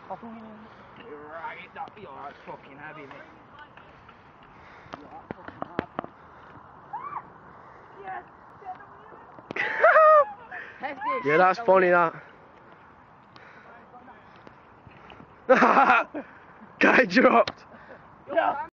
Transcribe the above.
Right, that's fucking heavy, mate. Yeah, that's funny, that. Guy dropped.